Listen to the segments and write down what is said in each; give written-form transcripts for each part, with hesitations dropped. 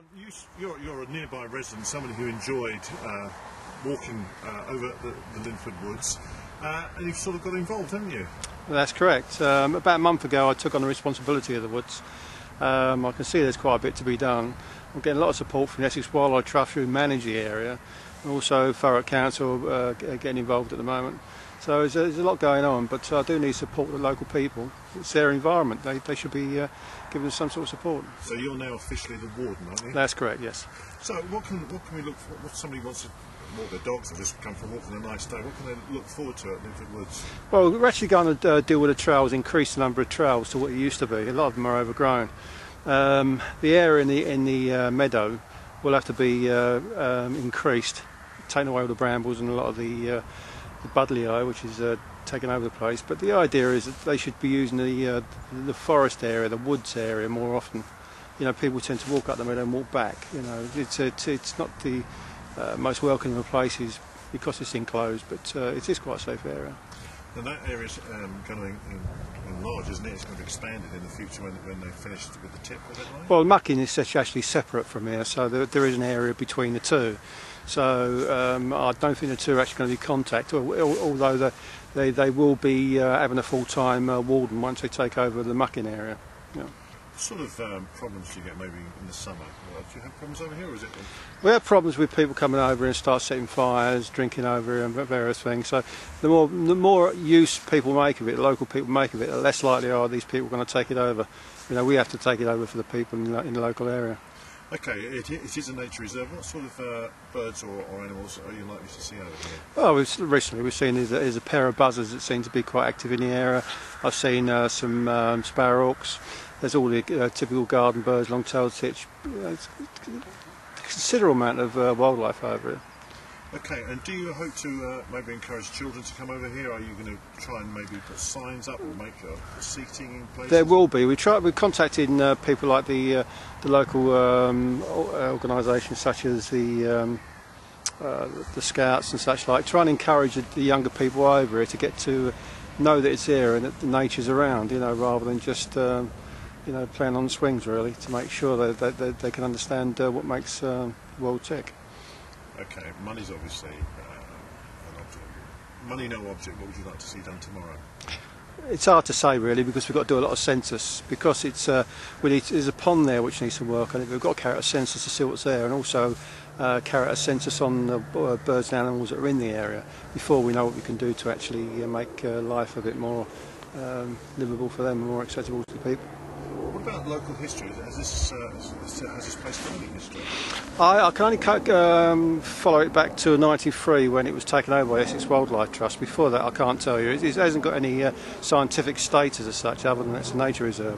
John, you're a nearby resident, somebody who enjoyed walking over the Linford Woods, and you've sort of got involved, haven't you? That's correct. About a month ago I took on the responsibility of the woods. I can see there's quite a bit to be done. I'm getting a lot of support from the Essex Wildlife Trust who manage the area, and also Thurrock Council getting involved at the moment. So there's a lot going on, but I do need support from the local people. It's their environment, they should be giving us some sort of support. So you're now officially the warden, aren't you? That's correct, yes. So what can we look for, if somebody wants to walk their dogs or just come for a walk on a nice day, what can they look forward to at Linford Woods? Well, we're actually going to deal with the trails, increase the number of trails to what it used to be. A lot of them are overgrown. The area in the meadow will have to be increased, taking away all the brambles and a lot of the buddleia, which is taking over the place. But the idea is that they should be using the forest area, the woods area more often. You know, people tend to walk up the meadow and walk back. You know, it's not the most welcoming of places because it's enclosed, but it is quite a safe area. And that area is going to enlarge, isn't it? It's going to be expanded in the future when they're finished with the tip, is that right? Well, Mucking is actually separate from here, so there is an area between the two. So I don't think the two are actually going to be contacted, although they will be having a full-time warden once they take over the Mucking area. Yeah. What sort of problems do you get maybe in the summer? Do you have problems over here, or is it? We have problems with people coming over and start setting fires, drinking over here and various things. So the more use people make of it, the local people make of it, the less likely are these people going to take it over. You know, we have to take it over for the people in the local area. Okay, it is a nature reserve. What sort of birds or animals are you likely to see over here? Well, recently we've seen there's a pair of buzzards that seem to be quite active in the area. I've seen some sparrowhawks. There's all the typical garden birds, long-tailed titch. It's a considerable amount of wildlife over here. Okay, and do you hope to maybe encourage children to come over here? Are you going to try and maybe put signs up or make seating in place? There will be. We've contacted people like the local organisations such as the Scouts and such like, trying to encourage the younger people over here to get to know that it's here and that the nature's around, you know, rather than just you know, playing on swings really, to make sure that they can understand what makes the world tick. Okay, money's obviously an object. Money no object, what would you like to see done tomorrow? It's hard to say really, because we've got to do a lot of census, because there's a pond there which needs some work on it. We've got to carry out a census to see what's there, and also carry out a census on the birds and animals that are in the area before we know what we can do to actually make life a bit more livable for them and more accessible to the people. What about local history? Has this place got any history? I can only follow it back to 1993 when it was taken over by Essex Wildlife Trust. Before that I can't tell you. It hasn't got any scientific status as such, other than it's a nature reserve.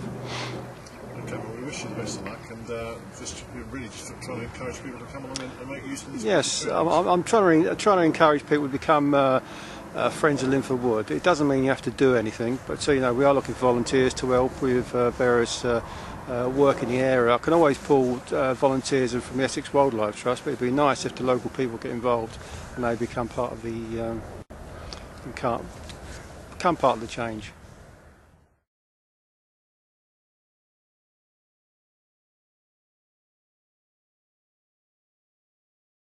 Okay, well, we wish you the best of luck, and really just trying to encourage people to come along and make use of this. Yes, I'm trying to encourage people to become friends of Linford Wood. It doesn't mean you have to do anything, but you know, we are looking for volunteers to help with various work in the area. I can always pull volunteers from the Essex Wildlife Trust, but it'd be nice if the local people get involved and they become part of the change.